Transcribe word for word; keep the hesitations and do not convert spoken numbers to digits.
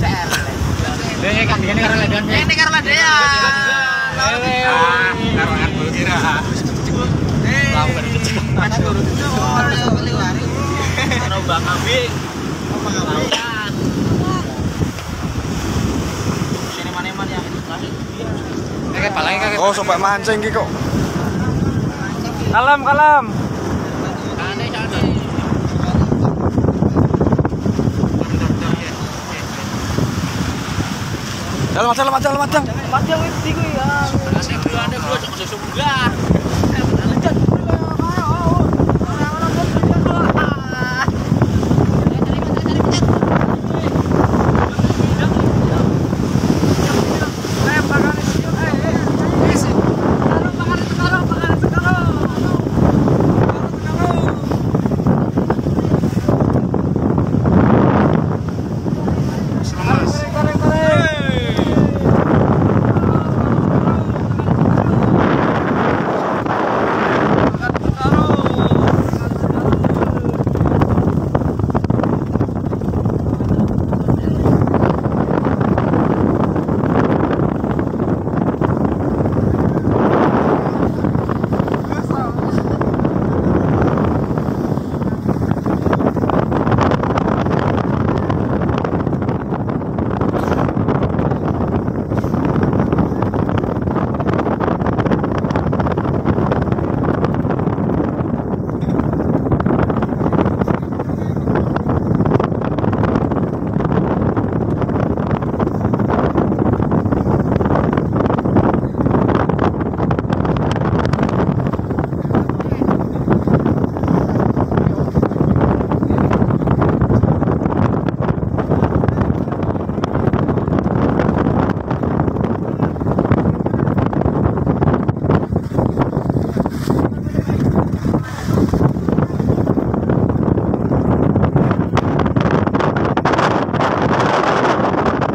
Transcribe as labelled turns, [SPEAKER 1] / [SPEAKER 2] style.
[SPEAKER 1] Ini kan ini karena ledan.
[SPEAKER 2] Ini karena dia.
[SPEAKER 1] Ah, karangan bulu kira. Lalu kan itu.
[SPEAKER 2] Ada guru itu orang beli wari.
[SPEAKER 1] Karo Bang Abi.
[SPEAKER 2] Pengalaman.
[SPEAKER 1] Sini mana-mana ya. Kakek palangnya kakek.
[SPEAKER 3] Oh, sampai mancing iki kok.
[SPEAKER 4] Kalem, kalem.
[SPEAKER 1] Aneh aneh.
[SPEAKER 3] Dalam macam, dalam macam, dalam macam.
[SPEAKER 4] Macam itu sih ya.
[SPEAKER 1] Aneh gua aneh gua cok sesudah.